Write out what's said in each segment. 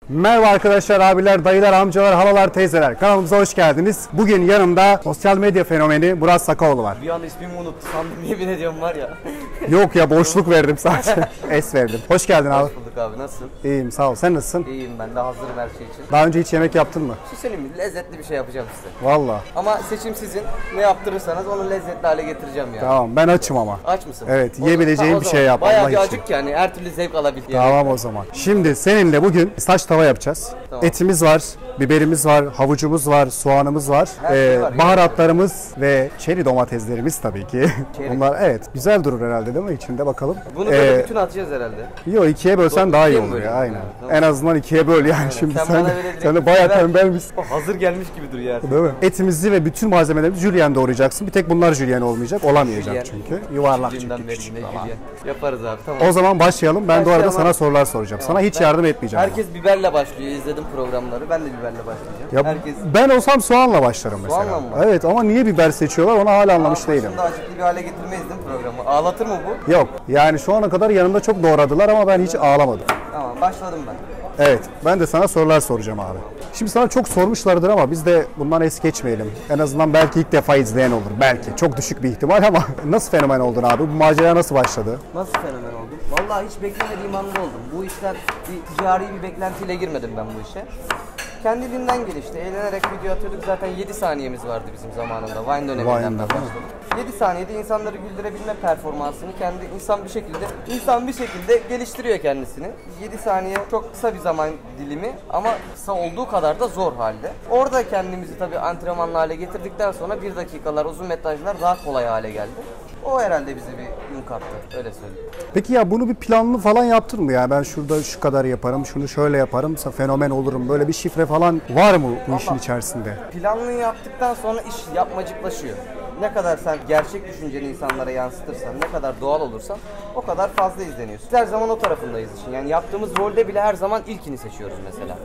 Merhaba arkadaşlar, abiler, dayılar, amcalar, halalar, teyzeler. Kanalımıza hoş geldiniz. Bugün yanımda sosyal medya fenomeni Murat Sakaoğlu var. Bir an ismimi unuttu sandım, yemin ediyorum var ya. Yok ya, boşluk verdim sadece. Es verdim. Hoş geldin abi. Hoş bulduk abi, nasılsın? İyiyim, sağ ol. Sen nasılsın? İyiyim, ben de hazırım her şey için. Daha önce hiç yemek yaptın mı? Şu söyleyeyim mi? Lezzetli bir şey yapacağım size. Valla. Ama seçim sizin. Ne yaptırırsanız onu lezzetli hale getireceğim yani. Tamam, ben açım ama. Aç mısın? Evet, yiyebileceğim bir şey yap. Bayağı Allah bir için. acık yani, her türlü zevk alabildiğin. Tamam o zaman. Şimdi seninle bugün saç tava yapacağız. Tamam. Etimiz var, biberimiz var, havucumuz var, soğanımız var. Her şey var, baharatlarımız ve çeri domateslerimiz tabii ki. Çeri. Bunlar evet güzel durur herhalde değil mi? İçinde bakalım. Bunu böyle bütün atacağız herhalde. Yok, ikiye bölsen daha iyi İkiye mi olur ya. böleyim? Aynen. Ha, tamam. En azından ikiye böl yani. Şimdi Sen sen bana böyle direkt de bayağı ver. tembel misin? Hazır gelmiş gibi dur yani. Değil mi? Etimizi ve bütün malzemelerimizi jülyen doğrayacaksın. Bir tek bunlar jülyen olmayacak. Olamayacak Jülyen. çünkü. Yuvarlak Şimdiden çünkü. beri Küçük yine falan. jülyen. Yaparız abi, tamam. O zaman başlayalım. Ben de o arada Başlayalım. sana sorular soracağım. Sana hiç Ben- yardım etmeyeceğim. ama. Herkes biberle başlıyor, izledim programları. Ben de biberle başlayacağım. Ya Herkes... ben olsam soğanla başlarım mesela. Soğanla mı? Evet, ama niye biber seçiyorlar onu hala anlamış değilim. Şimdi acıklı bir hale getirmeyiz değil mi programı? Ağlatır mı bu? Yok, yani şu ana kadar yanımda çok doğradılar ama ben hiç ağlamadım. Tamam, başladım ben. Evet, ben de sana sorular soracağım abi. Şimdi sana çok sormuşlardır ama biz de bundan es geçmeyelim. En azından belki ilk defa izleyen olur. Belki. Çok düşük bir ihtimal ama nasıl fenomen oldun abi? Bu macera nasıl başladı? Nasıl fenomen oldum? Vallahi hiç beklemediğim anda oldum. Bu işten bir ticari bir beklentiyle girmedim ben bu işe. Kendiliğinden gelişti. Eğlenerek video atıyorduk. Zaten 7 saniyemiz vardı bizim zamanında. Vine döneminden Vine'da, başladık. 7 saniyede insanları güldürebilme performansını kendi insan bir şekilde geliştiriyor kendisini. 7 saniye çok kısa bir zaman dilimi ama kısa olduğu kadar da zor halde. Orada kendimizi tabii antrenmanla hale getirdikten sonra 1 dakikalar, uzun metrajlar daha kolay hale geldi. O herhalde bize bir gün kattı. Öyle söyleyeyim. Peki ya bunu bir planlı falan yaptın mı ya? Ben şurada şu kadar yaparım, şunu şöyle yaparım, fenomen olurum. Böyle bir şifre falan var mı bu işin içerisinde? Planlı yaptıktan sonra iş yapmacıklaşıyor. Ne kadar sen gerçek düşünceni insanlara yansıtırsan, ne kadar doğal olursan o kadar fazla izleniyorsun. Biz her zaman o tarafındayız işin. Yani yaptığımız rolde bile her zaman ilkini seçiyoruz mesela.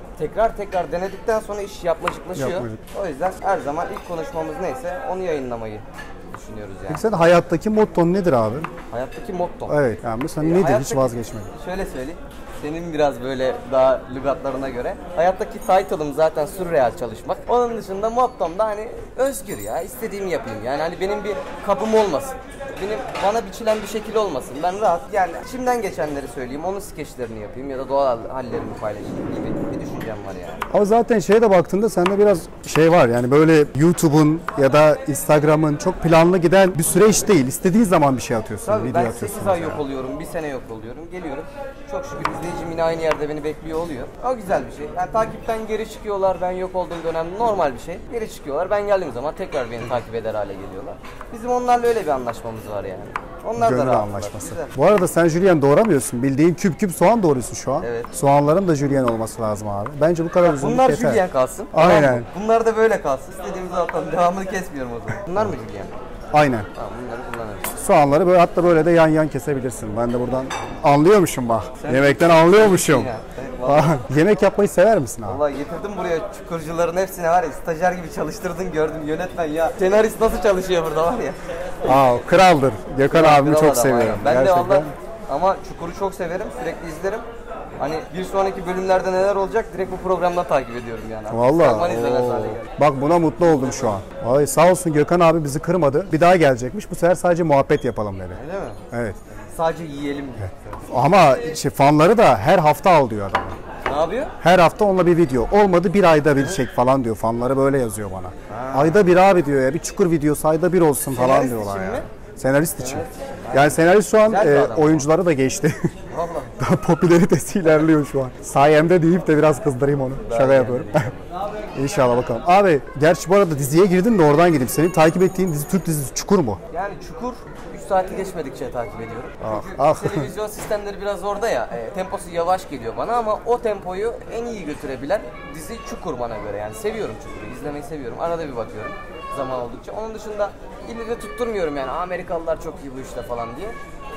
Tekrar denedikten sonra iş yapmacıklaşıyor. Yapmacık. O yüzden her zaman ilk konuşmamız neyse onu yayınlamayı düşünüyoruz yani. Peki sen hayattaki motton nedir abi? Hayattaki motto. Evet, yani mesela nedir? Hiç Hayattaki- vazgeçmedin. Şöyle söyleyeyim. Senin biraz böyle daha lügatlarına göre. Hayattaki title'ım zaten sürreal çalışmak. Onun dışında mottom da hani özgür ya. İstediğimi yapayım. Yani hani benim bir kabım olmasın. Bana biçilen bir şekil olmasın. Ben rahat yani içimden geçenleri söyleyeyim. Onun skeçlerini yapayım ya da doğal hallerimi paylaşayım gibi bir düşüncem var yani. Ama zaten şeye de baktığında sende biraz şey var yani böyle YouTube'un ya da Instagram'ın çok planlı giden bir süreç değil. İstediğin zaman bir şey atıyorsun, Tabii video ben atıyorsun. 8 ay mesela. yok oluyorum, 1 sene yok oluyorum, geliyorum. Çok şükür izleyicim yine aynı yerde beni bekliyor oluyor. O güzel bir şey. Yani takipten geri çıkıyorlar, ben yok olduğum dönemde normal bir şey. Geri çıkıyorlar, ben geldiğim zaman tekrar beni takip eder hale geliyorlar. Bizim onlarla öyle bir anlaşmamız var yani. Onlar da Gönül rahatlar. anlaşması. Güzel. Bu arada sen jülyen doğramıyorsun. Bildiğin küp küp soğan doğruyorsun şu an. Evet. Soğanların da jülyen olması lazım abi. Bence bu kadar uzunluk Bunlar yeter. jülyen kalsın. Aynen. Tamam mı? Bunlar da böyle kalsın. İstediğimizi atalım. Devamını kesmiyorum o zaman. Bunlar mı jülyen? Aynen. Tamam, bunları kullanırız. Soğanları böyle hatta böyle de yan yan kesebilirsin. Ben de buradan anlıyormuşum bak. Yemekten anlıyormuşum. Ya, vallahi, Yemek yapmayı sever misin abi? vallahi getirdim buraya çukurcuların hepsine var ya, stajyer gibi çalıştırdın gördüm yönetmen ya. Senarist nasıl çalışıyor burada var ya. Aa, kraldır. Gökhan abimi Kral çok adam, seviyorum. aynen. Ben de Gerçekten. valla ama Çukur'u çok severim, sürekli izlerim. Hani bir sonraki bölümlerde neler olacak direkt bu programdan takip ediyorum yani. Vallahi. Fragman izlemez hale geldi. Bak buna mutlu oldum şu an. Ay sağ olsun Gökhan abi bizi kırmadı. Bir daha gelecekmiş. Bu sefer sadece muhabbet yapalım dedi. Öyle mi? Evet. Sadece yiyelim diye. Ama işte fanları da her hafta al diyor adam. Ne yapıyor? Her hafta onunla bir video. Olmadı bir ayda bir çek falan diyor. Fanları böyle yazıyor bana. Ayda bir abi diyor ya. Bir çukur videosu ayda bir olsun falan Senarist diyorlar için ya. mi? Senarist için. Yani senarist şu an Güzel bir adam. oyuncuları da geçti. Vallahi. Daha popülaritesi ilerliyor şu an. Sayemde deyip de biraz kızdırayım onu. Şaka yapıyorum. İnşallah bakalım. Abi gerçi bu arada diziye girdin de oradan gideyim. Senin takip ettiğin dizi Türk dizisi Çukur mu? Yani Çukur 3 saati geçmedikçe takip ediyorum. Çünkü ah. televizyon sistemleri biraz orada ya. Temposu yavaş geliyor bana ama o tempoyu en iyi götürebilen dizi Çukur bana göre. Yani seviyorum Çukur'u. İzlemeyi seviyorum. Arada bir bakıyorum zaman oldukça. Onun dışında ille de tutturmuyorum yani. Amerikalılar çok iyi bu işte falan diye.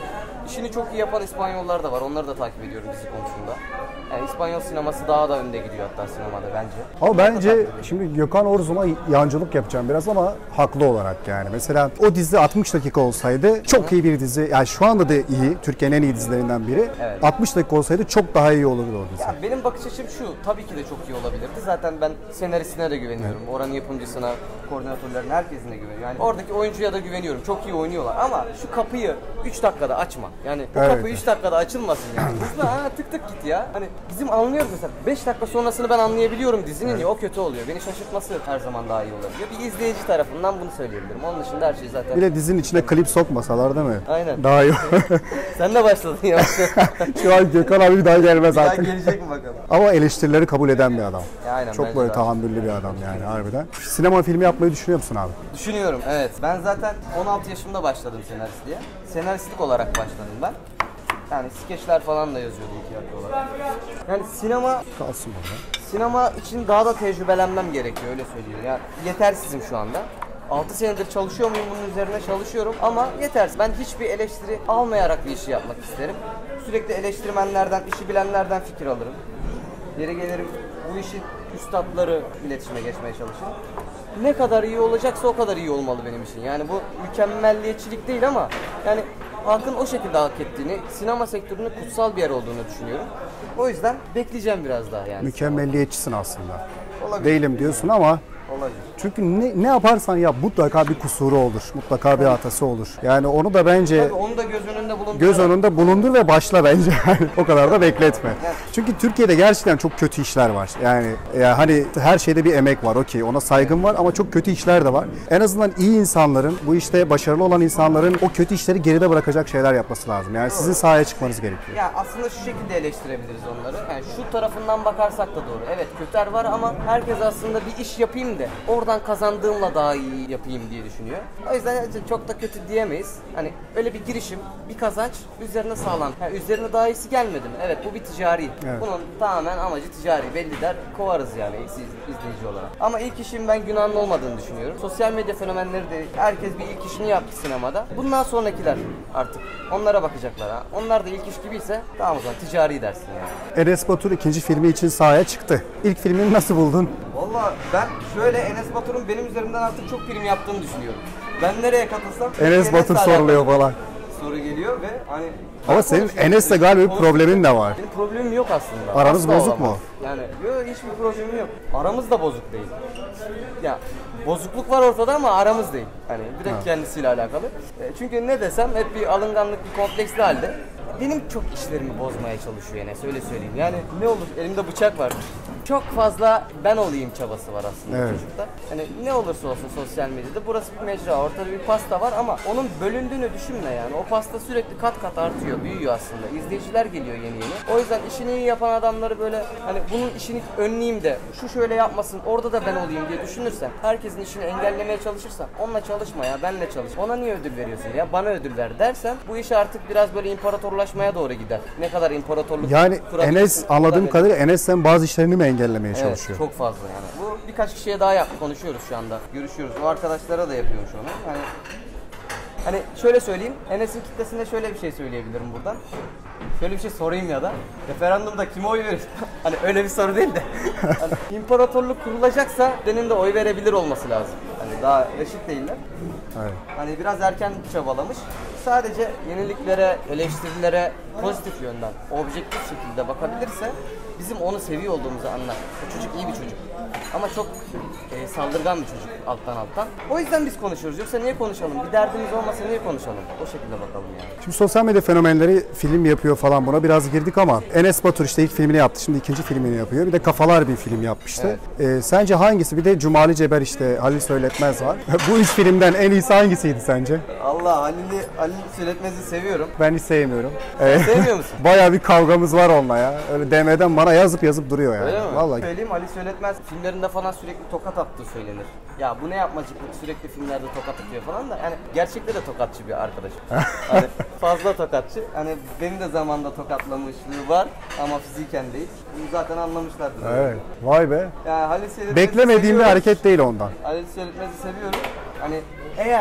işini çok iyi yapan İspanyollar da var. Onları da takip ediyorum dizi konusunda. Yani İspanyol sineması daha da önde gidiyor hatta sinemada bence. Ama bence şimdi Gökhan Orzum'a yancılık yapacağım biraz ama haklı olarak yani. Mesela o dizi 60 dakika olsaydı çok iyi bir dizi. Yani şu anda da iyi. Türkiye'nin en iyi dizilerinden biri. Evet. 60 dakika olsaydı çok daha iyi olurdu o dizi. Ya benim bakış açım şu, tabii ki de çok iyi olabilirdi. Zaten ben senaristine de güveniyorum. Oranın yapımcısına, koordinatörlerine, herkesine güveniyorum. Yani oradaki oyuncuya da güveniyorum. Çok iyi oynuyorlar ama şu kapıyı 3 dakikada açma. Yani bu Evet. kapı 3 dakikada açılmasın yani. Hızlı tık tık git ya. Hani bizim anlıyoruz mesela 5 dakika sonrasını ben anlayabiliyorum dizinin ya o kötü oluyor. Beni şaşırtması her zaman daha iyi olabiliyor. Bir izleyici tarafından bunu söyleyebilirim. Onun dışında her şey zaten. Bir de dizinin içine klip sokmasalar değil mi? Aynen. Daha iyi. Sen de başladın ya. Şu an Gökhan abi bir daha gelmez Ya artık. gelecek mi bakalım? Ama eleştirileri kabul eden bir adam. Ya aynen, Çok bence böyle de. tahammüllü bir adam yani harbiden. Sinema filmi yapmayı düşünüyor musun abi? Düşünüyorum, evet. Ben zaten 16 yaşımda başladım senaristliğe. Senaristlik olarak başladım ben. Yani skeçler falan da yazıyordum tiyatro olarak. Yani Kalsın burada. sinema için daha da tecrübelenmem gerekiyor, öyle söyleyeyim. Yani yetersizim şu anda. 6 senedir çalışıyor muyum bunun üzerine çalışıyorum ama yetersiz. Ben hiçbir eleştiri almayarak bir işi yapmak isterim. Sürekli eleştirmenlerden, işi bilenlerden fikir alırım. Yeri gelirim bu işin üstadları iletişime geçmeye çalışırım. Ne kadar iyi olacaksa o kadar iyi olmalı benim için. Yani bu mükemmelliyetçilik değil ama yani halkın o şekilde hak ettiğini, sinema sektörünün kutsal bir yer olduğunu düşünüyorum. O yüzden bekleyeceğim biraz daha yani. Mükemmelliyetçisin aslında. Olabilir. Değilim diyorsun ama Olabilir. çünkü ne yaparsan yap mutlaka bir kusuru olur. Mutlaka bir hatası olur. Yani onu da bence Tabii onu da göz önünde bulundurarak. göz önünde bulundur ve başla bence. Yani o kadar da bekletme. Çünkü Türkiye'de gerçekten çok kötü işler var. Yani hani her şeyde bir emek var. Okey, ona saygım var ama çok kötü işler de var. En azından iyi insanların, bu işte başarılı olan insanların o kötü işleri geride bırakacak şeyler yapması lazım. Yani sizin sahaya çıkmanız gerekiyor. Ya aslında şu şekilde eleştirebiliriz onları. Yani şu tarafından bakarsak da doğru. Evet, kötüler var ama herkes aslında bir iş yapayım da oradan kazandığımla daha iyi yapayım diye düşünüyor. O yüzden çok da kötü diyemeyiz. Hani öyle bir girişim, bir kazanç üzerine sağlan. Yani üzerine daha iyisi gelmedi mi? Evet, bu bir ticari. Evet. Bunun tamamen amacı ticari. Belli der, kovarız yani izleyici olarak. Ama ilk işin ben günahının olmadığını düşünüyorum. Sosyal medya fenomenleri de herkes bir ilk işini yaptı sinemada. Bundan sonrakiler artık onlara bakacaklar ha. Onlar da ilk iş gibiyse tamam o zaman ticari dersin yani. Enes Batur ikinci filmi için sahaya çıktı. İlk filmini nasıl buldun? Valla ben şöyle Enes Batur'un benim üzerimden artık çok film yaptığını düşünüyorum. Ben nereye katılsam Enes Batur Enes'le soruluyor alakalı falan. soru geliyor ve hani Ama senin Enes'le galiba bir problemin de var. Benim problemim yok aslında. Aranız Asla bozuk olamaz. mu? Yani yok, hiçbir problemim yok. Aramız da bozuk değil. Ya bozukluk var ortada ama aramız değil. Hani direkt kendisiyle alakalı. Çünkü ne desem hep bir alınganlık, bir kompleksli halde. Benim çok işlerimi bozmaya çalışıyor Enes, öyle söyleyeyim. Yani ne olur, elimde bıçak var. Çok fazla ben olayım çabası var aslında Evet. çocukta. Hani ne olursa olsun sosyal medyada burası bir mecra, ortada bir pasta var ama onun bölündüğünü düşünme yani. O pasta sürekli kat kat artıyor, büyüyor aslında. İzleyiciler geliyor yeni yeni. O yüzden işini iyi yapan adamları böyle hani bunun işini önleyeyim de şu şöyle yapmasın, orada da ben olayım diye düşünürsen, herkesin işini engellemeye çalışırsan, onunla çalışma ya, benle çalış. Ona niye ödül veriyorsun ya, bana ödül ver dersen bu iş artık biraz böyle imparatorlaşmaya doğru gider. Ne kadar imparatorluk Yani kurabilirsin, Enes anladığım kurabilirsin. kadarıyla Enes sen bazı işlerini mi engellemeye Evet, çalışıyor? çok fazla yani. Bu birkaç kişiye daha konuşuyoruz şu anda. Görüşüyoruz. O arkadaşlara da yapıyormuş onu. Hani şöyle söyleyeyim. Enes'in kitlesinde şöyle bir şey söyleyebilirim buradan. Şöyle bir şey sorayım ya da. Referandumda kime oy verir? Hani öyle bir soru değil de. Hani imparatorluk kurulacaksa senin de oy verebilir olması lazım. Hani daha reşit değiller. Evet. Hani biraz erken çabalamış. Sadece yeniliklere, eleştirilere pozitif yönden, objektif şekilde bakabilirse bizim onu seviyor olduğumuzu anlar. O çocuk iyi bir çocuk. Ama çok saldırgan bir çocuk alttan. O yüzden biz konuşuyoruz. Yoksa niye konuşalım? Bir derdimiz olmasa niye konuşalım? O şekilde bakalım yani. Şimdi sosyal medya fenomenleri film yapıyor falan, buna biraz girdik ama Enes Batur işte ilk filmini yaptı, şimdi ikinci filmini yapıyor. Bir de Kafalar bir film yapmıştı. Sence hangisi? Bir de Cumali Ceber işte Halil Söyletmez var. Bu üç filmden en iyisi hangisiydi sence? Allah, Halil Söyletmez'i seviyorum. Ben hiç sevmiyorum. Sevmiyor musun? Bayağı bir kavgamız var onunla ya. Öyle DM'den bana yazıp duruyor yani. Öyle mi? Vallahi. Söyleyeyim, Halil Söyletmez filmlerinde falan sürekli tokat attığı söylenir. Ya bu ne yapmacıklık, sürekli filmlerde tokat atıyor falan da yani gerçekte de tokatçı bir arkadaşım. Hani fazla tokatçı. Hani beni de zamanda tokatlamışlığı var ama fiziken değil. Bunu zaten anlamışlardır. Evet. Vay be. Yani Halil Söyletmez'i Beklemediğim bir seviyorum. hareket değil ondan. Halil Söyletmez'i seviyorum. Hani eğer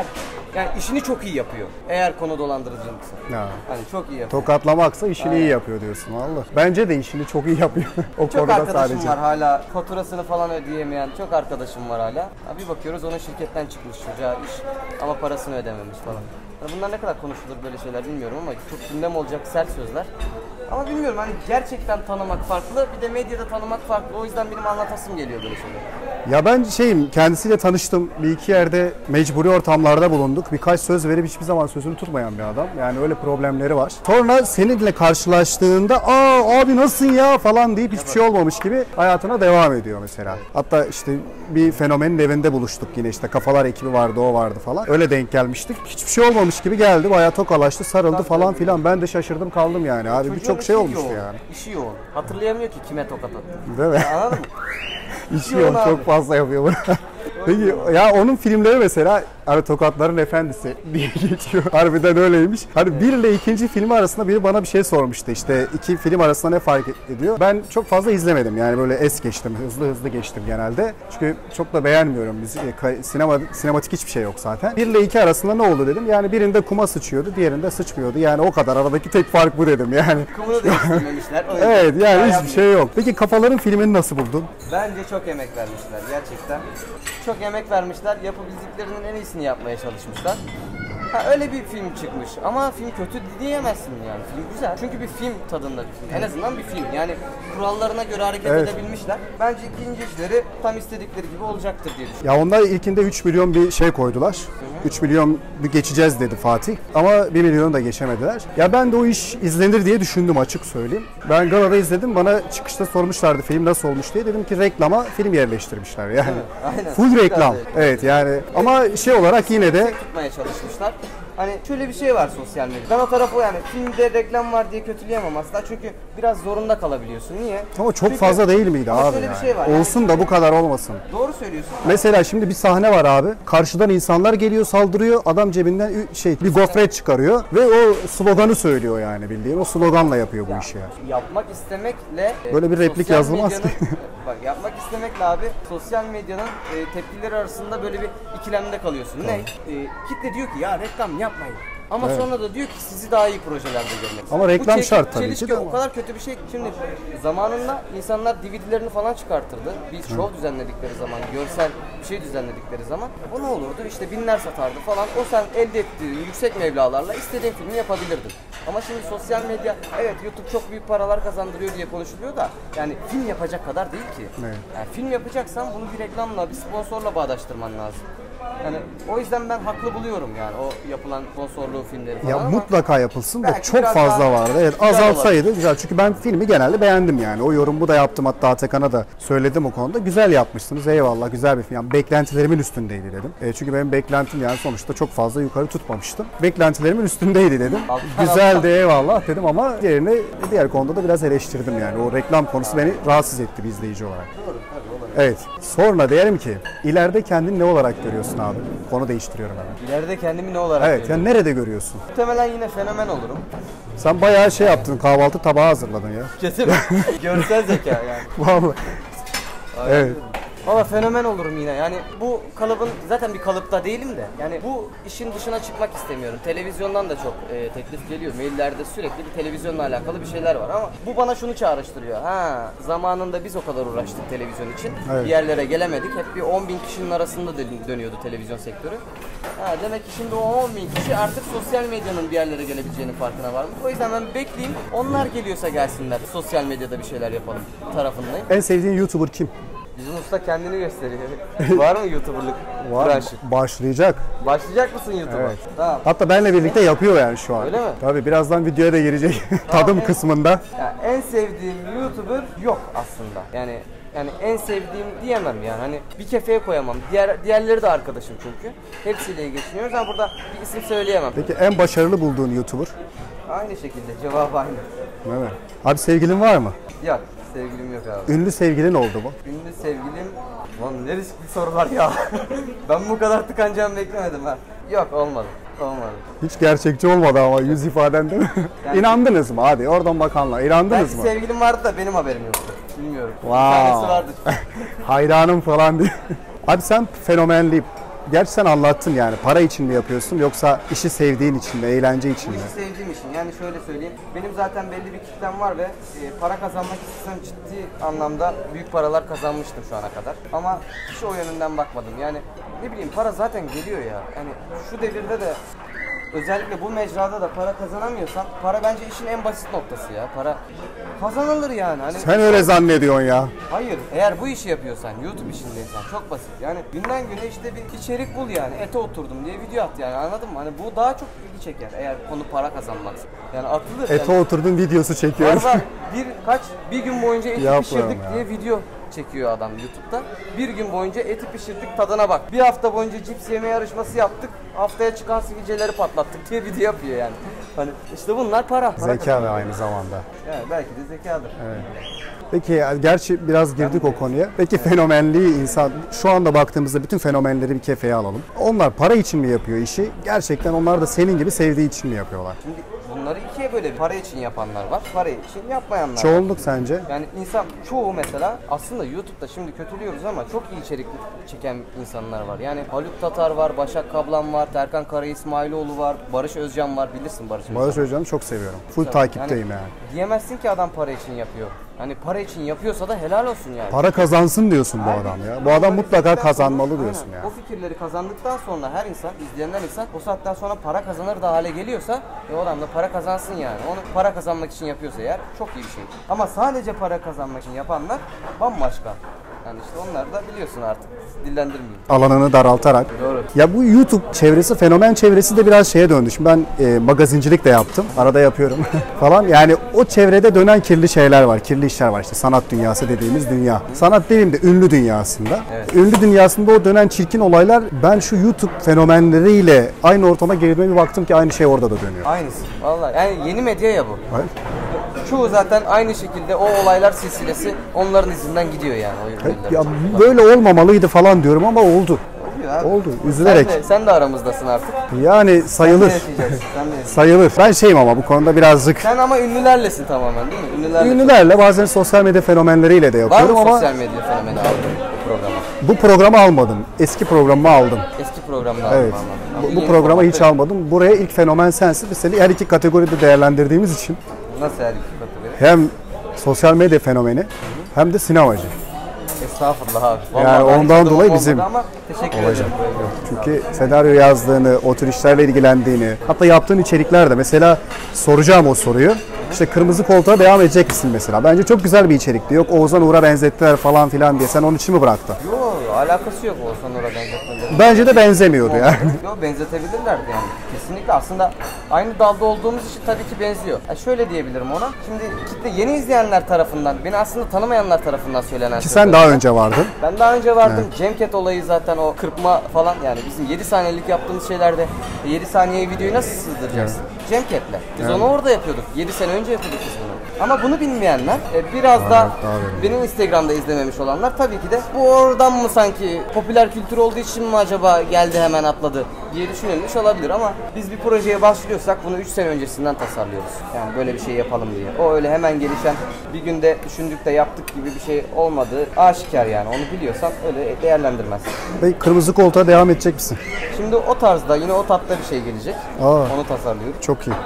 Yani işini çok iyi yapıyor. Eğer konu dolandırıcılıksa. Ya. Hani çok iyi yapıyor. Tokatlamaksa işini iyi yapıyor diyorsun valla. Bence de işini çok iyi yapıyor. O Çok konuda arkadaşım sadece. var hala faturasını falan ödeyemeyen çok arkadaşım var hala. Ha, bir bakıyoruz onun şirketten çıkmış çocuğa iş ama parasını ödememiş falan. Yani bunlar ne kadar konuşulur böyle şeyler bilmiyorum ama çok gündem olacak sert sözler. Ama bilmiyorum hani gerçekten tanımak farklı bir de medyada tanımak farklı. O yüzden benim anlatasım geliyor böyle şeyler. Ya ben kendisiyle tanıştım. Bir iki yerde mecburi ortamlarda bulunduk. Birkaç söz verip hiçbir zaman sözünü tutmayan bir adam. Yani öyle problemleri var. Sonra seninle karşılaştığında abi nasılsın ya falan deyip hiçbir şey olmamış gibi hayatına devam ediyor mesela. Hatta işte bir fenomenin evinde buluştuk yine işte Kafalar ekibi vardı o vardı falan. Öyle denk gelmiştik. Hiçbir şey olmamış gibi geldi. Bayağı tokalaştı, sarıldı falan filan. Ben de şaşırdım kaldım yani. Abi birçok şey olmuştu yoğun, yani. İşi yoğun. Hatırlayamıyor ki kime tokat attı. Değil mi? Anladın mı? İşi yoğun, çok fazla yapıyor bunu. Peki ya onun filmleri mesela hani Tokatların Efendisi diye geçiyor. Harbiden öyleymiş. Hani bir ile ikinci filmi arasında biri bana bir şey sormuştu. İşte iki film arasında ne fark ediyor? Ben çok fazla izlemedim. Yani böyle es geçtim. Hızlı geçtim genelde. Çünkü çok da beğenmiyorum. Sinematik hiçbir şey yok zaten. Bir ile iki arasında ne oldu dedim. Yani birinde kuma sıçıyordu, diğerinde sıçmıyordu. Yani o kadar. Aradaki tek fark bu dedim yani. Kumunu değiştirmemişler. Evet yani hiçbir şey yok. Peki Kafaların filmini nasıl buldun? Bence çok emek vermişler gerçekten. Çok emek vermişler. Yapabildiklerinin en iyisini yapmaya çalışmışlar. Ha öyle bir film çıkmış ama film kötü diyemezsin yani. Film güzel. Çünkü bir film tadında bir film. En azından bir film. Yani kurallarına göre hareket edebilmişler. Bence ikinci işleri tam istedikleri gibi olacaktır diye düşünüyorum. Ya onlar ilkinde 3 milyon bir şey koydular. 3 milyon bir geçeceğiz dedi Fatih. Ama 1 milyonu da geçemediler. Ya ben de o iş izlenir diye düşündüm açık söyleyeyim. Ben galada izledim. Bana çıkışta sormuşlardı film nasıl olmuş diye. Dedim ki reklama film yerleştirmişler yani. Aynen. Full reklam. Evet yani ama şey olarak yine de tutmaya çalışmışlar. Hani şöyle bir şey var sosyal medyada. Ben o tarafı yani filmde reklam var diye kötüleyemem aslında. Çünkü biraz zorunda kalabiliyorsun. Niye? ama çok Çünkü, fazla değil miydi abi şöyle yani? bir şey var. Olsun da bu kadar olmasın. Doğru söylüyorsun. Mesela şimdi bir sahne var abi. Karşıdan insanlar geliyor, saldırıyor. Adam cebinden bir gofret çıkarıyor ve o sloganı söylüyor yani bildiğin. O sloganla yapıyor bu işi yani. Yapmak istemekle Böyle bir replik sosyal yazılmaz medyanın- ki. Bak yapmak istemekle abi sosyal medyanın tepkileri arasında böyle bir ikilemde kalıyorsun. Ne? Kitle diyor ki ya reklam yapmayın. Ama sonra da diyor ki sizi daha iyi projelerde görmek. Ama reklam Bu şart tabii ki çelişki de o ama. kadar kötü bir şey ki. Şimdi zamanında insanlar DVD'lerini falan çıkartırdı. Bir show düzenledikleri zaman, görsel bir şey düzenledikleri zaman o ne olurdu? İşte binler satardı falan. O sen elde ettiğin yüksek meblağlarla istediğin filmi yapabilirdin. Ama şimdi sosyal medya evet YouTube çok büyük paralar kazandırıyor diye konuşuluyor da yani film yapacak kadar değil ki. Evet. Yani film yapacaksan bunu bir reklamla, bir sponsorla bağdaştırman lazım. Yani o yüzden ben haklı buluyorum yani o yapılan sponsorluğu filmleri falan Ya ama mutlaka yapılsın da belki çok biraz fazla daha vardı. Evet güzel azalsaydı güzel. Çünkü ben filmi genelde beğendim yani. O yorumu da yaptım hatta Atakan'a da söyledim o konuda. Güzel yapmışsınız eyvallah güzel bir film. Yani beklentilerimin üstündeydi dedim. Çünkü benim beklentim yani sonuçta çok fazla yukarı tutmamıştım. Beklentilerimin üstündeydi dedim. Güzeldi eyvallah dedim ama diğer konuda da biraz eleştirdim yani. O reklam konusu beni rahatsız etti bir izleyici olarak. Evet. Sonra diyelim ki ileride kendini ne olarak görüyorsun abi? Konu değiştiriyorum hemen. ileride kendimi ne olarak Evet. görüyorum? Yani nerede görüyorsun? Muhtemelen yine fenomen olurum. Sen bayağı şey yaptın. Kahvaltı tabağı hazırladın ya. Kesin. Görsel zeka yani. Vallahi. Evet. Valla fenomen olurum yine. Yani bu kalıbın zaten bir kalıpta değilim de. Yani bu işin dışına çıkmak istemiyorum. Televizyondan da çok teklif geliyor. Maillerde sürekli bir televizyonla alakalı bir şeyler var ama bu bana şunu çağrıştırıyor. Ha, zamanında biz o kadar uğraştık televizyon için. Evet. Bir yerlere gelemedik. Hep bir 10.000 kişinin arasında dönüyordu televizyon sektörü. Ha, demek ki şimdi o 10.000 kişi artık sosyal medyanın bir yerlere gelebileceğinin farkına varmış. O yüzden ben bekleyeyim. Onlar geliyorsa gelsinler. Sosyal medyada bir şeyler yapalım tarafındayım. En sevdiğin YouTuber kim? Bizim usta kendini gösteriyor. Var mı YouTuber'lık Var. branşı? Başlayacak. Başlayacak mısın YouTube'a? Evet. Tamam. Hatta benle birlikte yapıyor yani şu an. Öyle mi? Tabii birazdan videoya da girecek. Tadım evet. kısmında. Ya, en sevdiğim YouTuber yok aslında. Yani en sevdiğim diyemem yani. Hani bir kefeye koyamam. Diğerleri de arkadaşım çünkü. Hepsiyle iyi geçiniyoruz ama burada bir isim söyleyemem. Peki en başarılı bulduğun YouTuber? Aynı şekilde cevap aynı. Değil mi? Abi sevgilin var mı? Yok. Sevgilim yok abi. Ünlü sevgilin oldu mu? Ünlü sevgilim... Lan ne riskli sorular ya. Ben bu kadar tıkanacağımı beklemedim ha. Yok olmadı. Olmadı. Hiç gerçekçi olmadı ama yüz ifaden değil mi? Yani- İnandınız mı? Hadi oradan bakanlar. İnandınız Belki mı? sevgilim vardı da benim haberim yoktu. Bilmiyorum. Wow. Bir tanesi vardı. Hayranım falan diye. Abi sen fenomenliği Gerçi sen anlattın yani. Para için mi yapıyorsun yoksa işi sevdiğin için mi, eğlence için Bu mi? işi sevdiğim için. Yani şöyle söyleyeyim. Benim zaten belli bir kitlem var ve para kazanmak istesem ciddi anlamda büyük paralar kazanmıştım şu ana kadar. Ama hiç o yönünden bakmadım. Yani ne bileyim para zaten geliyor ya. Yani şu devirde de özellikle bu mecrada da para kazanamıyorsan para bence işin en basit noktası ya. Para kazanılır yani. Hani Sen öyle zannediyorsun ya. hayır, eğer bu işi yapıyorsan, YouTube işindeysen çok basit. Yani günden güne işte bir içerik bul yani. Ete oturdum diye video at yani, anladın mı? Hani bu daha çok ilgi çeker eğer konu para kazanmaksa. Yani atılır. Ete yani, oturdun videosu çekiyoruz. var bir gün boyunca eti Yapmıyorum pişirdik ya. diye video çekiyor adam YouTube'da. Bir gün boyunca eti pişirdik, tadına bak. Bir hafta boyunca cips yeme yarışması yaptık. Haftaya çıkan sivilceleri patlattık diye video yapıyor yani. Hani işte bunlar para. Zeka ve aynı zamanda. Yani belki de zekadır. Peki gerçi biraz girdik o konuya. Peki fenomenliği insan, şu anda baktığımızda bütün fenomenleri bir kefeye alalım. Onlar para için mi yapıyor işi? Gerçekten onlar da senin gibi sevdiği için mi yapıyorlar? Şimdi bunları ikiye böyle para için yapanlar var, para için yapmayanlar var. Çoğunluk sence? Yani insan çoğu mesela aslında YouTube'da şimdi kötülüyoruz ama çok iyi içerik çeken insanlar var. Yani Haluk Tatar var, Başak Kablan var, Terkan Kara İsmailoğlu var, Barış Özcan var, bilirsin Barış Özcan. Barış Özcan'ı çok seviyorum. Full takipteyim yani. Diyemezsin ki adam para için yapıyor. Hani para için yapıyorsa da helal olsun yani. Para kazansın diyorsun bu adam ya. Bu adam mutlaka kazanmalı diyorsun Aynen. yani. O fikirleri kazandıktan sonra her insan, izleyenler insan o saatten sonra para kazanır da hale geliyorsa o adam da para kazansın yani. Onu para kazanmak için yapıyorsa eğer çok iyi bir şey. Ama sadece para kazanmak için yapanlar bambaşka. Yani işte onlar da biliyorsun artık. Dillendirmeyeyim. Alanını daraltarak. Doğru. Ya bu YouTube çevresi, fenomen çevresi de biraz şeye döndü. Şimdi ben magazincilik de yaptım. Arada yapıyorum falan. Yani o çevrede dönen kirli şeyler var. Kirli işler var işte. Sanat dünyası dediğimiz dünya. Sanat demeyeyim de ünlü dünyasında. Evet. Ünlü dünyasında o dönen çirkin olaylar, ben şu YouTube fenomenleriyle aynı ortama girdiğime bir baktım ki aynı şey orada da dönüyor. Aynısı. Vallahi yani yeni medya ya bu. Hayır. Çoğu zaten aynı şekilde o olaylar silsilesi onların izinden gidiyor yani o ünlüler. Ya böyle olmamalıydı falan diyorum ama oldu. Oluyor abi. Oldu. Üzülerek. Sen de aramızdasın artık. Yani sayılır. Sen de yaşayacaksın. Sen de yaşayacaksın. Sayılır. Ben şeyim ama bu konuda birazcık Sen ama ünlülerlesin tamamen değil mi? ünlülerle, bazen sosyal medya fenomenleriyle de Var mı yapıyorum ama sosyal medya fenomeni aldın bu programa? bu programı almadım. Eski programımı aldım. Eski programda aldın Evet. ama. Bu programı hiç almadım. Buraya ilk fenomen sensin. Biz seni her iki kategoride değerlendirdiğimiz için Nasıl her iki kategori? hem sosyal medya fenomeni hem de sinemacı. Estağfurullah abi. Yani Vallahi ben ondan hiç dolayı olmadı bizim ama teşekkür olacak. ederim. Çünkü senaryo yazdığını, o tür işlerle ilgilendiğini, hatta yaptığın içeriklerde mesela soracağım o soruyu. İşte kırmızı koltuğa devam edecek misin mesela? Bence çok güzel bir içerikti. Yok Oğuzhan Uğur'a benzettiler falan filan diye. Sen onun için mi bıraktın? Yok alakası yok Oğuzhan Uğur'a benzetmeleri. Bence de benzemiyordu yani. Yok benzetebilirlerdi yani. Kesinlikle aslında aynı dalda olduğumuz için tabii ki benziyor. Şöyle diyebilirim ona. Şimdi kitle yeni izleyenler tarafından, beni aslında tanımayanlar tarafından söylenen Ki sen daha önce vardın. Ben daha önce vardım. Cemket olayı zaten o kırpma falan yani bizim 7 saniyelik yaptığımız şeylerde 7 saniye videoyu nasıl sığdıracaksın? Cemket'le. Biz onu orada yapıyorduk. 7 sene önce yapıyorduk biz bunu. Ama bunu bilmeyenler biraz da benim Instagram'da izlememiş olanlar tabii ki de bu oradan mı sanki popüler kültür olduğu için mi acaba geldi hemen atladı diye düşünülmüş olabilir ama biz bir projeye başlıyorsak bunu 3 sene öncesinden tasarlıyoruz. Yani böyle bir şey yapalım diye. O öyle hemen gelişen bir günde düşündük de yaptık gibi bir şey olmadığı aşikar yani. Onu biliyorsan öyle değerlendirmez. Ve kırmızı koltuğa devam edecek misin? Şimdi o tarzda yine o tatta bir şey gelecek. Onu tasarlıyoruz. Çok iyi.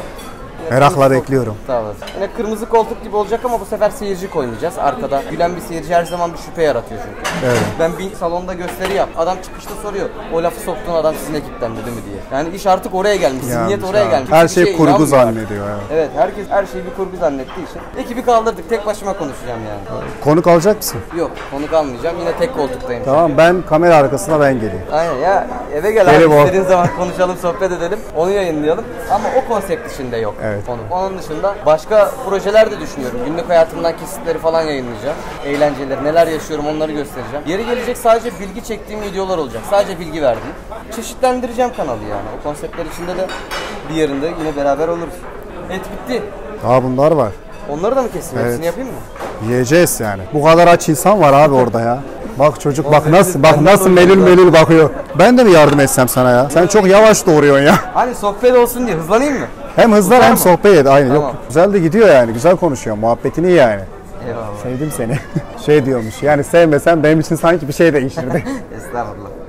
Yine Merakla kırmızı bekliyorum. koltuk, sağ olasın. Yine kırmızı koltuk gibi olacak ama bu sefer seyirci koymayacağız. Arkada gülen bir seyirci her zaman bir şüphe yaratıyor çünkü. Evet. Ben bir salonda gösteri yap. Adam çıkışta soruyor. O lafı soktuğun adam sizin ekipten dedi mi diye. Yani iş artık oraya gelmiş. Zihniyet oraya gelmiş. Her Hiçbir şey şeye kurgu inanmıyor zannediyor. Evet. Evet herkes her şeyi bir kurgu zannettiği için. Ekibi kaldırdık. Tek başıma konuşacağım yani. Konuk alacak mısın? Yok konuk almayacağım. Yine tek koltuktayım. Tamam, ben kamera arkasına ben geleyim. Aynen ya eve gel Benim abi o. istediğin zaman konuşalım sohbet edelim onu yayınlayalım ama o konsept dışında yok Evet. konu. Onun dışında başka projeler de düşünüyorum. Günlük hayatımdan kesitleri falan yayınlayacağım. Eğlenceleri neler yaşıyorum onları göstereceğim. Yeri gelecek sadece bilgi çektiğim videolar olacak. Sadece bilgi verdiğim. Çeşitlendireceğim kanalı yani. O konseptler içinde de bir yerinde yine beraber oluruz. Et bitti. Daha bunlar var. Onları da mı keseyim? Evet. Hepsini yapayım mı? Yiyeceğiz yani. Bu kadar aç insan var abi orada ya. Bak çocuk bak nasıl benden melül doyuyor. melül bakıyor. Ben de mi yardım etsem sana ya? Sen çok yavaş doğuruyorsun ya. Hani sohbet olsun diye hızlanayım mı? Hem hızlan hem mı? sohbet et. Aynı. Tamam. Yok, güzel de gidiyor yani. Güzel konuşuyor. Muhabbetin iyi yani. Eyvallah. Sevdim seni. Şey diyormuş. Yani sevmesen benim için sanki bir şey değişirdi. Estağfurullah.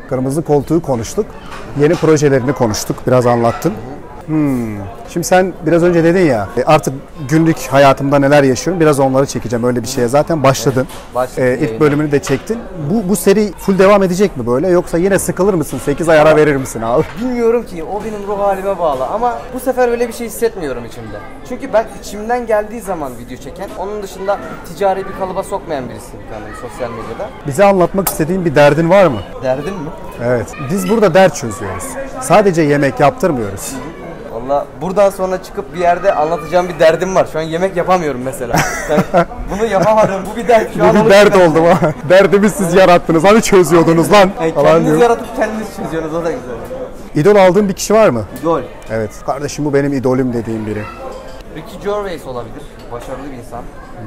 Kırmızı koltuğu konuştuk. Yeni projelerini konuştuk. Biraz anlattın. Şimdi sen biraz önce dedin ya artık günlük hayatımda neler yaşıyorum biraz onları çekeceğim. Öyle bir şeye zaten başladın. İlk bölümünü de çektin. Bu seri full devam edecek mi böyle yoksa yine sıkılır mısın? 8 ay ara verir misin abi? Bilmiyorum ki, o benim ruh halime bağlı ama bu sefer öyle bir şey hissetmiyorum içimde. Çünkü ben içimden geldiği zaman video çeken, onun dışında ticari bir kalıba sokmayan birisiyim yani sosyal medyada. Bize anlatmak istediğin bir derdin var mı? Derdin mi? Evet. Biz burada dert çözüyoruz. Sadece yemek yaptırmıyoruz. Valla buradan sonra çıkıp bir yerde anlatacağım bir derdim var. Şu an yemek yapamıyorum mesela. Yani bunu yapamadım. Bu bir dert. Şu an Bu bir onu dert çözemem. oldu ha. Derdimi siz yarattınız. Hani çözüyordunuz lan? Yani Falan kendiniz diyor. yaratıp kendiniz çözüyorsunuz, o da güzel. İdol aldığın bir kişi var mı? İdol. Evet. Kardeşim bu benim idolüm dediğim biri. Ricky Gervais olabilir. Başarılı bir insan.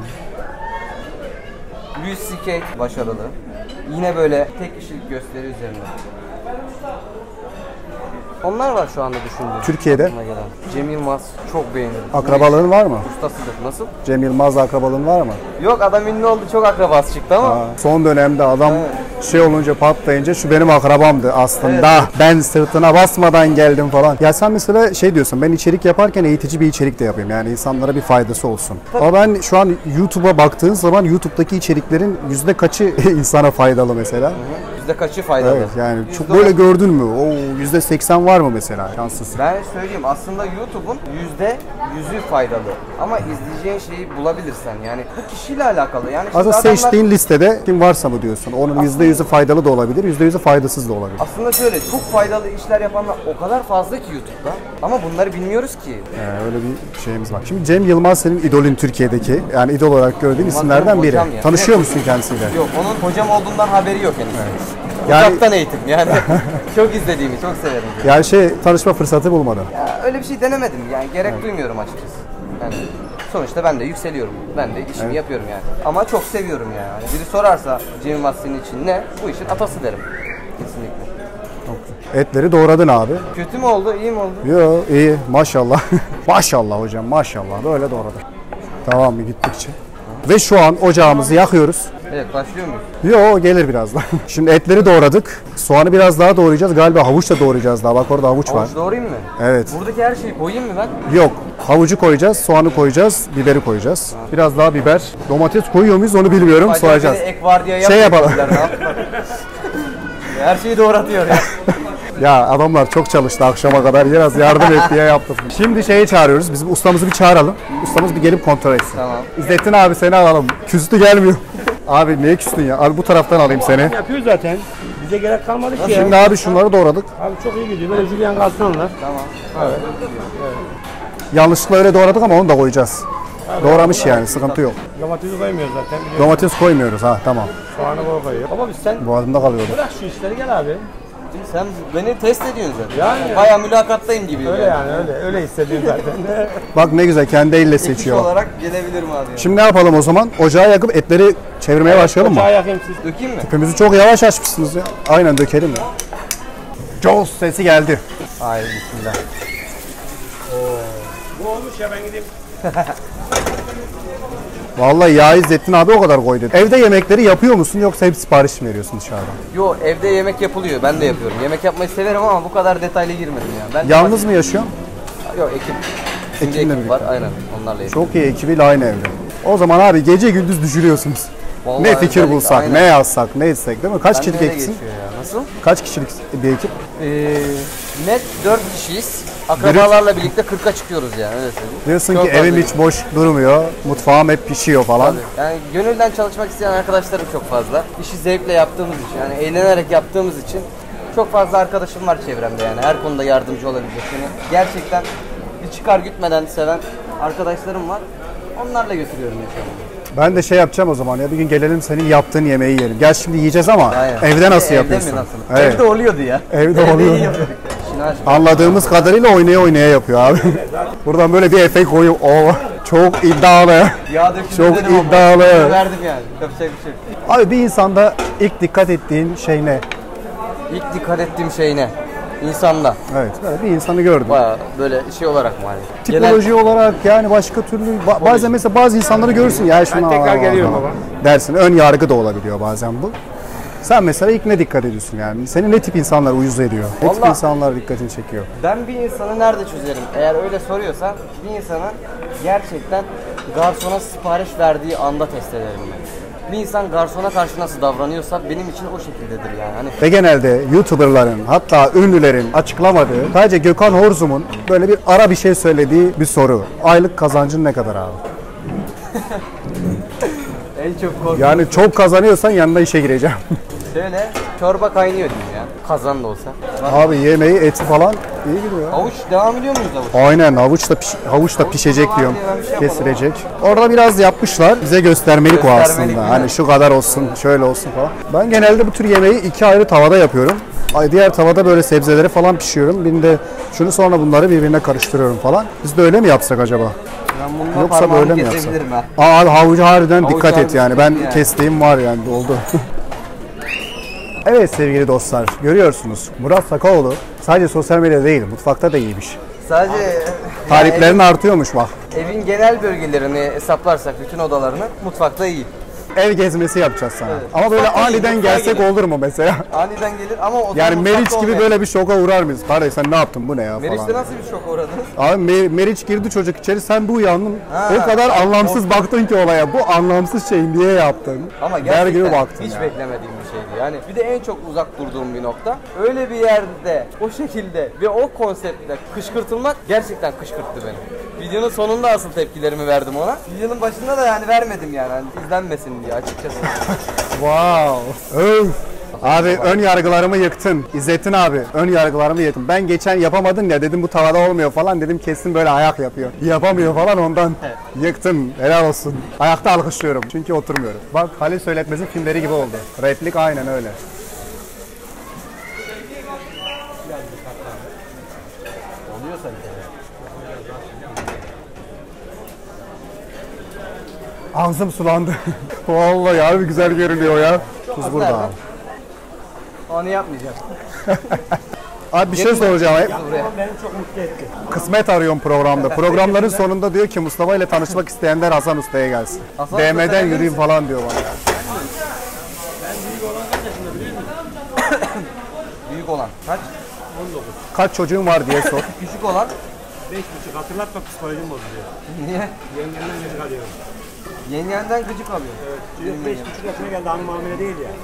Louis C.K. başarılı. Yine böyle tek kişilik gösteri üzerine. Onlar var şu anda düşündüğüm. Türkiye'de? Aklıma gelen. Cem Yılmaz çok beğenirim. Akrabalığın var mı? Ustasıdır. Nasıl? Cem Yılmaz'la akrabalığın var mı? Yok, adam ünlü oldu, çok akrabası çıktı ama. Son dönemde adam şey olunca patlayınca şu benim akrabamdı aslında. Evet. Ben sırtına basmadan geldim falan. Ya sen mesela şey diyorsun ben içerik yaparken eğitici bir içerik de yapayım. Yani insanlara bir faydası olsun. Ama ben şu an YouTube'a baktığın zaman YouTube'daki içeriklerin yüzde kaçı insana faydalı mesela? Yüzde kaçı faydalı? Evet yani çok %10. böyle gördün mü? Oo, %80 var mı mesela? Şanslısın. Ben söyleyeyim, aslında YouTube'un %100'ü faydalı. Ama izleyeceğin şeyi bulabilirsen, yani bu kişiyle alakalı. Yani şimdi Aslında adamlar, seçtiğin listede kim varsa mı diyorsun? Onun %100'ü faydalı da olabilir, %100'ü faydasız da olabilir. aslında şöyle çok faydalı işler yapanlar o kadar fazla ki YouTube'da. Ama bunları bilmiyoruz ki. Öyle bir şeyimiz var. Şimdi Cem Yılmaz senin idolün Türkiye'deki. Yani idol olarak gördüğün isimlerden biri. hocam ya. Tanışıyor musun kendisiyle? Yok, onun hocam olduğundan haberi yok henüz. Yani- Uzaktan eğitim yani. Çok izlediğimi, çok severim. Yani tanışma fırsatı bulmadın. Ya öyle bir şey denemedim yani, gerek duymuyorum açıkçası. Yani sonuçta ben de yükseliyorum. Ben de işimi yapıyorum yani. Ama çok seviyorum yani. Hani biri sorarsa Cem Yılmaz senin için ne? Bu işin atası derim. Kesinlikle. Etleri doğradın abi. Kötü mü oldu, iyi mi oldu? Yo iyi maşallah. Maşallah hocam maşallah böyle doğradı. Tamam mı gittikçe. Ve şu an ocağımızı yakıyoruz. Evet, başlıyor muyuz? Yo gelir birazdan. Şimdi etleri doğradık. Soğanı biraz daha doğrayacağız. Galiba havuç da doğrayacağız daha. Bak orada havuç var. Havuç doğrayayım mı? Evet. Buradaki her şeyi koyayım mı ben? Yok. Havucu koyacağız, soğanı koyacağız, biberi koyacağız. Biraz daha biber. Domates koyuyor muyuz onu bilmiyorum. Acaba Soyacağız. beni ek vardiya Şey yapmayın yapalım. dediler, ne yaptılar? Her şeyi doğratıyor ya. Ya adamlar çok çalıştı akşama kadar. Biraz yardım et diye yaptım. Şimdi şeyi çağırıyoruz. Bizim ustamızı bir çağıralım. Ustamız bir gelip kontrol etsin. Tamam. İzzettin abi seni alalım. Küstü gelmiyor. Abi niye küstün ya? Abi bu taraftan alayım seni. Yapıyor zaten. Bize gerek kalmadı ki ya. Şimdi abi şunları doğradık. Abi çok iyi gidiyor. Böyle jülyen kalsın onlar. Tamam. Yanlışlıkla öyle doğradık ama onu da koyacağız. Doğramış yani sıkıntı yok. Domatesi koymuyoruz zaten. Biliyorsun. Domates koymuyoruz ha tamam. Soğanı koyuyor. Ama biz sen Boğazımda kalıyordu. bırak şu işleri gel abi. Şimdi sen beni test ediyorsun zaten. Yani. Bayağı mülakattayım gibi. Öyle yani öyle. Öyle hissediyorsun zaten. Bak ne güzel kendi elle Ekip seçiyor. olarak gelebilirim abi. Şimdi ne yapalım o zaman? Ocağı yakıp etleri çevirmeye başlayalım mı? Ocağı yakayım siz. Dökeyim mi? Tüpümüzü çok yavaş açmışsınız ya. Aynen dökelim ya. Jaws sesi geldi. Hayır, bismillah. Bu olmuş ya, ben gideyim. Vallahi ya İzzettin abi o kadar koy dedi. Evde yemekleri yapıyor musun yoksa hep sipariş mi veriyorsun dışarıdan? Yo, evde yemek yapılıyor. Ben de yapıyorum. Yemek yapmayı severim ama bu kadar detaylı girmedim ya. Ben Yalnız mı yaşıyorsun? Yok, ekip. Şimdi Ekiple ekip var. Aynen. Onlarla yapıyorum. Çok iyi ekibiyle aynı evde. O zaman abi gece gündüz düşürüyorsunuz. Vallahi ne fikir özellikle, bulsak, aynen. ne yazsak, ne etsek değil mi? Kaç Ben de kişilik öyle ekipsin? geçiyor ya. Nasıl? Kaç kişilik bir ekip? Net 4 kişiyiz. Akrabalarla birlikte 40'a çıkıyoruz yani, öyle söyleyeyim. Diyorsun Çok ki evim fazla. hiç boş durmuyor, mutfağım hep pişiyor falan. Tabii. Yani gönülden çalışmak isteyen arkadaşlarım çok fazla. İşi zevkle yaptığımız için, yani eğlenerek yaptığımız için çok fazla arkadaşım var çevremde yani. Her konuda yardımcı olabilecek. Yani gerçekten bir çıkar gütmeden seven arkadaşlarım var. Onlarla götürüyorum yaşamımı. Ben de şey yapacağım o zaman ya bir gün gelelim senin yaptığın yemeği yiyelim. Gel şimdi yiyeceğiz ama Aynen. evde nasıl Evde yapıyorsun? mi nasıl? Evet. Evde oluyordu ya. Evde iyi oluyor. yapıyorduk ya. İşin aşkı. Anladığımız kadarıyla oynaya oynaya yapıyor abi. Buradan böyle bir efekt koyup o çok iddialı. Yağ döküldü Çok dedim ama iddialı. verdim yani. Yapacak bir şey yok. Abi bir insanda ilk dikkat ettiğin şey ne? İlk dikkat ettiğim şey ne? İnsanda. Evet böyle bir insanı gördüm. Bayağı böyle şey olarak mı hani? Tipoloji olarak yani başka türlü bazen mesela bazı insanları görürsün ya şuna Ben tekrar geliyorum baba. dersin. Ön yargı da olabiliyor bazen bu. Sen mesela ilk ne dikkat ediyorsun yani? Seni ne tip insanlar uyuz ediyor? Ne tip Vallahi- insanlar dikkatini çekiyor? Ben bir insanı nerede çözerim? Eğer öyle soruyorsan bir insanın gerçekten garsona sipariş verdiği anda test ederim ben. Bir insan garsona karşı nasıl davranıyorsa benim için o şekildedir yani. Hani Ve genelde YouTuber'ların hatta ünlülerin açıklamadığı sadece Gökhan Horzum'un böyle bir ara bir şey söylediği bir soru. Aylık kazancın ne kadar abi? en çok korktuğum Yani çok kazanıyorsan yanına işe gireceğim. şöyle çorba kaynıyor diyeyim ya. Kazan da olsa. Abi yemeği eti falan iyi gidiyor. Havuç devam ediyor muyuz havuç? Aynen havuç da pişecek var diyorum. diye ben bir şey yapmadım. Kesilecek. Orada biraz yapmışlar. Bize göstermelik o Göstermelik aslında. mi? Hani şu kadar olsun, şöyle olsun falan. Ben genelde bu tür yemeği 2 ayrı tavada yapıyorum. Diğer tavada böyle sebzeleri falan pişiriyorum. Birinde şunu sonra bunları birbirine karıştırıyorum falan. Biz de öyle mi yapsak acaba? Ben bununla Yoksa parmağımı böyle mi yapsak? kesebilirim ha. Abi havucu harbiden Havuç dikkat et harbi yani. Ben yani. kestiğim var yani oldu. Evet sevgili dostlar görüyorsunuz Murat Sakaoğlu sadece sosyal medyada değil mutfakta da iyiymiş. Sadece Taliplerin artıyormuş bak. evin genel bölgelerini hesaplarsak bütün odalarını mutfakta iyi. Ev gezmesi yapacağız sana. Evet. Ama böyle Mutfakta iyi, aniden mutfağa gelsek gelir. olur mu mesela? Aniden gelir ama o Yani zaman Meriç mutfakta gibi olmayan. böyle bir şoka uğrar mıyız? Kardeş sen ne yaptın bu ne ya Meriç'te falan. nasıl bir şok uğradınız? Abi Meriç girdi çocuk içeri sen bu uyandın. Ha, O kadar anlamsız baktın ki olaya. Bu anlamsız şeyi niye yaptın? Ama Der gerçekten gibi baktın hiç ya. beklemediğim bir şeydi. Yani bir de en çok uzak durduğum bir nokta. Öyle bir yerde, o şekilde ve o konseptle kışkırtılmak gerçekten kışkırttı beni. Videonun sonunda asıl tepkilerimi verdim ona. Videonun başında da yani vermedim yani hani izlenmesin diye açıkçası. Wow. Öf. Abi ön yargılarımı yıktın. İzzettin abi ön yargılarımı yıktın. Ben geçen yapamadın ya dedim bu tavada olmuyor falan dedim kesin böyle ayak yapıyor. Yapamıyor falan ondan yıktın. Helal olsun. Ayakta alkışlıyorum çünkü oturmuyorum. Bak Halil Söyletmez'in filmleri gibi oldu. Replik aynen öyle. Oluyor sanki. Ağzım sulandı. Vallahi abi güzel görünüyor ya. Tuz burada abi. Onu yapmayacağım. Abi bir şey soracağım. Buraya. Beni çok mutlu etti. Kısmet arıyorum programda. Programların sonunda diyor ki Mustafa ile tanışmak isteyenler Hasan Usta'ya gelsin. Hasan DM'den Usta'ya yürüyün gelsin. falan diyor bana. Büyük olan kaç? Kaç çocuğun var diye sor. Küçük olan 5,5 hatırlatma psikolojim bozuluyor. niye? Yengemden gıcık alıyorum. Yengenden gıcık alıyor. Çocuk 5,5 yaşına geldi hanım hamile değil ya.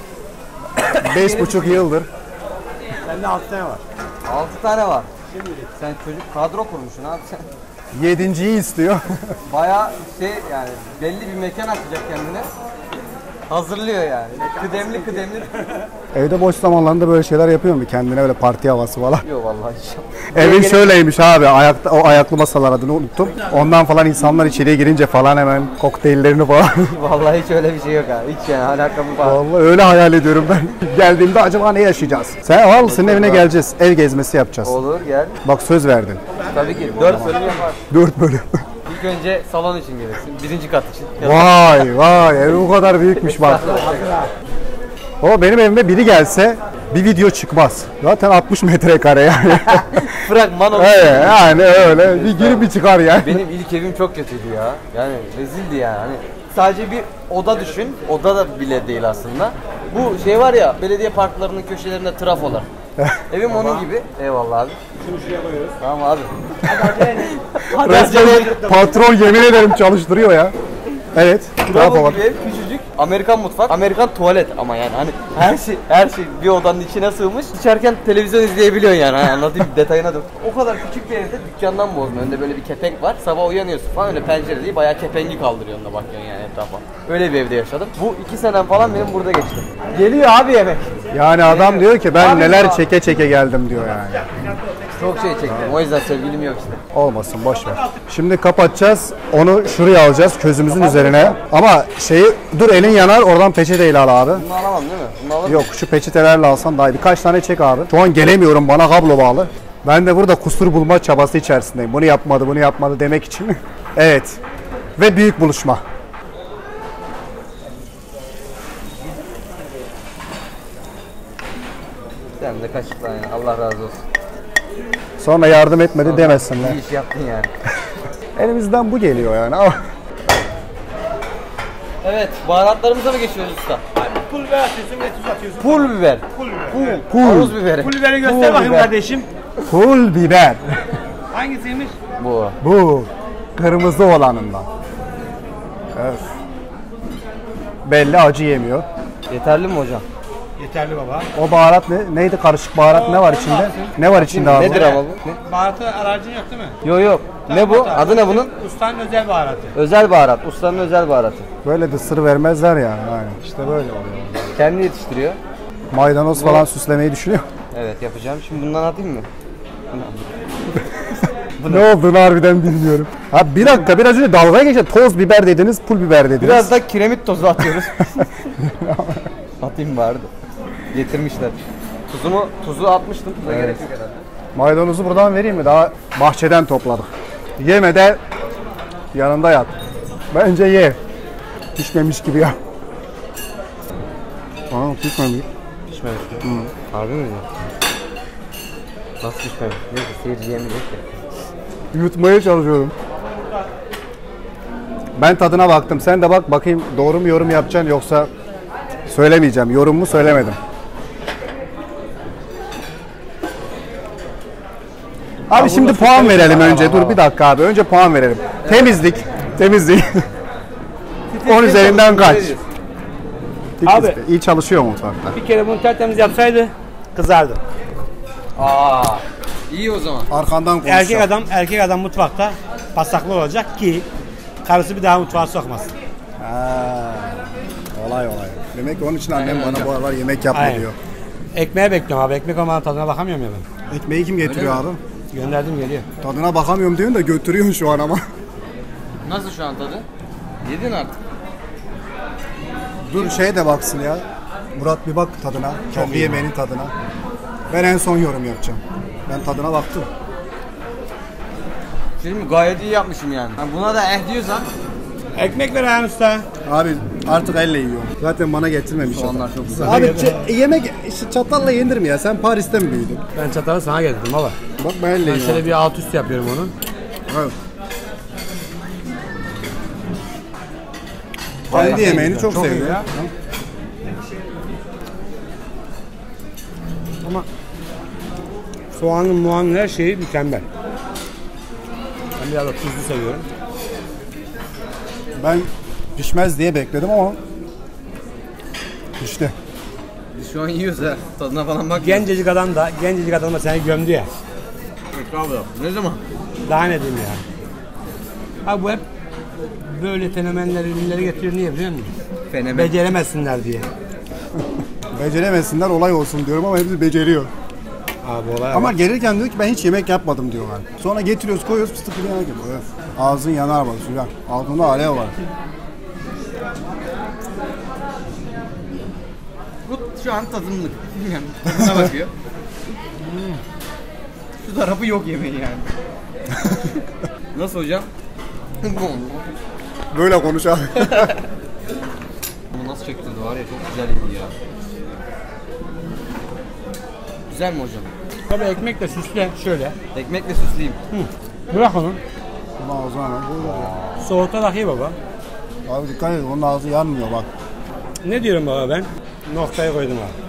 5,5 yıldır. Bende 6 tane var. 6 tane var. Şimdilik. Sen çocuk kadro kurmuşsun abi sen. 7.yi istiyor. Bayağı şey yani belli bir mekan açacak kendine. Hazırlıyor yani. Kıdemli kıdemli. Evde boş zamanlarında böyle şeyler yapıyor mu? Kendine böyle parti havası falan. Yok vallahi hiç. Evin şöyleymiş abi. O ayaklı masalar adını unuttum. Ondan falan insanlar içeriye girince falan hemen kokteyllerini falan. Vallahi hiç öyle bir şey yok abi. Hiç yani alakamı falan. Vallahi öyle hayal ediyorum ben. Geldiğimde acaba ne yaşayacağız? Sen al senin evine geleceğiz. Ev gezmesi yapacağız. Olur gel. Bak söz verdin. Tabii ki 4 bölüm yapar. 4 bölüm. İlk önce salon için gelirsin. Birinci kat için. Vay vay ev o kadar büyükmüş bak. O benim evime biri gelse bir video çıkmaz. Zaten 60 metrekare yani. Fragman olur. Evet, yani öyle bir girip bir çıkar yani. Benim ilk evim çok kötüydü ya. Yani rezildi yani. Hani sadece bir oda düşün. Oda da bile değil aslında. Bu şey var ya belediye parklarının köşelerinde trafolar. Evim onun gibi. Eyvallah abi. Şunu şuraya koyuyoruz. Tamam abi. Resmen patron yemin ederim çalıştırıyor ya. Evet. Bravo Bravo. gibi ev küçücük. Amerikan mutfak, Amerikan tuvalet ama yani hani her şey bir odanın içine sığmış. İçerken televizyon izleyebiliyorsun yani. Hani anlatayım detayına dur. O kadar küçük bir evde dükkandan bozma. Önünde böyle bir kepenk var. Sabah uyanıyorsun falan öyle pencere değil bayağı kepengi kaldırıyorsun da bakıyorsun yani etrafa. Öyle bir evde yaşadım. Bu 2 senem falan benim burada geçti. Geliyor abi yemek. Yani adam diyor ki ben Abi neler ya. çeke çeke geldim diyor yani. Çok şey çektim. O yüzden sevgilim yok işte. Olmasın boş ver. Şimdi kapatacağız. Onu şuraya alacağız közümüzün üzerine. Ama şeyi dur elin yanar oradan peçeteyle al abi. Bunu alamam değil mi? Bunu alır Yok şu peçetelerle alsan daha iyi. Birkaç tane çek abi. Şu an gelemiyorum bana kablo bağlı. Ben de burada kusur bulma çabası içerisindeyim. Bunu yapmadı demek için. Evet. Ve büyük buluşma. Sen de kaşıkla yani. Allah razı olsun. Sonra yardım etmedi demesinler. İyi iş yaptın yani. Elimizden bu geliyor yani ama Evet, baharatlarımıza mı geçiyoruz usta? pul biber atıyorsun ve tuz atıyorsun. Pul biber. Pul biber. Pul. Havuz biberi. Pul biberi göster Pul bakayım biber. kardeşim. Pul biber. Hangisiymiş? Bu. Bu kırmızı olanından. Evet. Belli acı yemiyor. Yeterli mi hocam? Yeterli baba. O baharat ne? Neydi karışık baharat ne var içinde? Ne var içinde abi? Nedir ama bu? Ne? Baharatı alerjin yok değil mi? Yok yok. Ne bu? Adı ne bunun? Ustanın özel baharatı. Özel baharat. Ustanın özel baharatı. Böyle de sır vermezler yani. Aynen. İşte böyle oluyor. Kendi yetiştiriyor. Maydanoz falan süslemeyi düşünüyor. Evet yapacağım. Şimdi bundan atayım mı? Ne olduğunu harbiden bilmiyorum. Ha bir dakika biraz önce dalga geçti. Toz biber dediniz, pul biber dediniz. Biraz da kiremit tozu atıyoruz. Atayım vardı. Getirmişler. Tuzu atmıştım. Tuza gerek yok herhalde. Maydanozu buradan vereyim mi? Daha bahçeden topladık. Yeme de yanında yat. Bence ye. Pişmemiş gibi ya. Aa pişmemiş. Pişmemiş mi? Harbi mi diyor? Nasıl pişmemiş? Neyse seyirci yemeyecek de. Yutmaya çalışıyorum. Ben tadına baktım. Sen de bak bakayım doğru mu yorum yapacaksın yoksa söylemeyeceğim. Yorumumu söylemedim. Abi şimdi puan verelim önce. Dur bir dakika abi. Önce puan verelim. Temizlik. Temizlik. 10 üzerinden kaç? Abi. İyi çalışıyor mutfakta. Bir kere bunu tertemiz yapsaydı kızardı. Aa, iyi o zaman. Arkandan konuşacağım. Erkek adam mutfakta pasaklı olacak ki karısı bir daha mutfağa sokmasın. Olay. Demek ki onun için annem bana bu aralar yemek yapma Aynen. diyor. Ekmeğe bekliyorum abi. Ekmek olmadan tadına bakamıyorum ya ben. Ekmeği kim getiriyor abi? Gönderdim geliyor. Tadına bakamıyorum diyorsun da götürüyorsun şu an ama. Nasıl şu an tadı? Yedin artık. Dur şeye de baksın ya. Murat bir bak tadına. Kendi yemeğinin tadına. Ben en son yorum yapacağım. Ben tadına baktım. Şimdi gayet iyi yapmışım yani. Buna da diyorsan. Ekmek ver Ayhan Usta. Abi artık elle yiyorum. Zaten bana getirmemiş adam. Soğanlar çok güzel. Abi yemek işte çatalla yenir mi ya? Sen Paris'te mi büyüdün? Ben çatalı sana getirdim baba. Bak ben elle Ben yiyorum. şöyle bir alt üst yapıyorum onu. Evet. Kendi yemeğini çok Çok iyi sevdi. ya. Ama soğanın, muğanın her şeyi mükemmel. Ben biraz da tuzlu seviyorum. Ben pişmez diye bekledim ama pişti. Biz şu an yiyoruz ha. Tadına falan bak. Gencecik adam da seni gömdü ya. Ne zaman? Daha ne diyeyim ya. Abi bu hep böyle fenomenleri, ünlüleri getiriyor. Niye biliyor musun? Fenomen. Beceremezsinler diye. Beceremesinler olay olsun diyorum ama hepsi beceriyor. Abi olay Ama gelirken diyor ki ben hiç yemek yapmadım diyorlar. Sonra getiriyoruz koyuyoruz fıstık gibi yemek yapıyor. Öf. Ağzın yanar bak Süleyman. Altında alev var. Bu şu an tadımlık. Yani tadına bakıyor. Şu tarafı yok yemeği yani. Nasıl hocam? Böyle konuş abi. Bunu nasıl çektirdi var ya, çok güzel yedi ya. Güzel mi hocam? Tabii ekmekle süsle şöyle. Ekmekle süsleyeyim. Bırak onu. Bunun ağzı hemen. Soğutarak ye baba. Abi dikkat et onun ağzı yanmıyor bak. Ne diyorum baba ben? Noktayı koydum abi.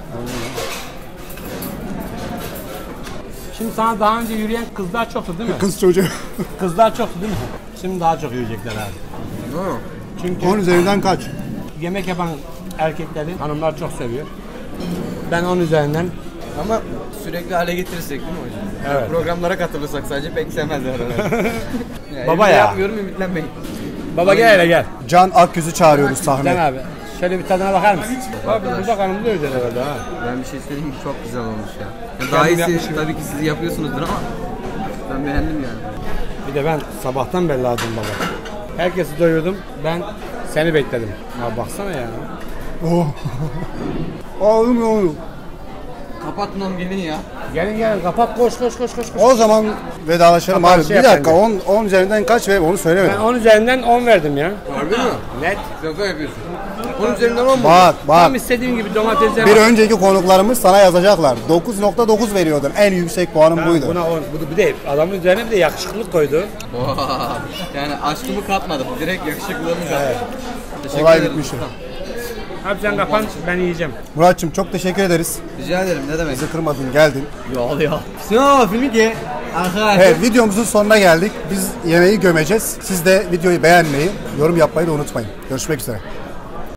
Şimdi sana daha önce yürüyen kızlar çoktu değil mi? Kız çocuğu. Kızlar çoktu değil mi? Şimdi daha çok yürüyecekler abi. Hı. Çünkü 10 üzerinden kaç? yemek yapan erkekleri hanımlar çok seviyor. Ben 10 üzerinden Ama sürekli hale getirirsek değil mi hocam? Evet. Programlara katılırsak sadece pek sevmezler herhalde. Baba elimde ya. Yapmıyorum, ümitlenmeyin. baba gel hele gel. Can Akyüz'ü çağırıyoruz Sen sahneye. abi şöyle bir tadına bakar mısın? Abi burada kanımda öyle herhalde ha. Ben bir şey söyleyeyim mi? Çok güzel olmuş ya. Kendim Daha iyisi yapmışım. tabii ki siz yapıyorsunuzdur ama ben beğendim yani. Bir de ben sabahtan beri aldım baba. Herkesi doyurdum. Ben seni bekledim. Abi baksana ya. Oh. Oğlum oğlum. Kapatın onu, gelin ya. Gelin kapat koş. O zaman vedalaşalım Kapan abi. şey Bir yap dakika 10 üzerinden kaç ve onu Ben söylemedim. 10 üzerinden 10 verdim ya. Harbi mi? Net. Şaka yapıyorsun. Onun üzerinden 10 mu? Bak. Tam istediğim gibi domatesler Bir var. önceki konuklarımız sana yazacaklar. 9.9 veriyordun. En yüksek puanım Tamam, buydu. buna 10. Bir de adamın üzerine bir de yakışıklılık koydu. Yani aşkımı katmadım. Direkt yakışıklılığımı kattım. Teşekkür Olay ederim. bitmişti. Abi sen kapan, ben yiyeceğim. Muratçım çok teşekkür ederiz. Rica ederim, ne demek. Bizi kırmadın, geldin. Yok ya. Sinema filmi ki. Evet, videomuzun sonuna geldik. Biz yemeği gömeceğiz. Siz de videoyu beğenmeyi, yorum yapmayı da unutmayın. Görüşmek üzere.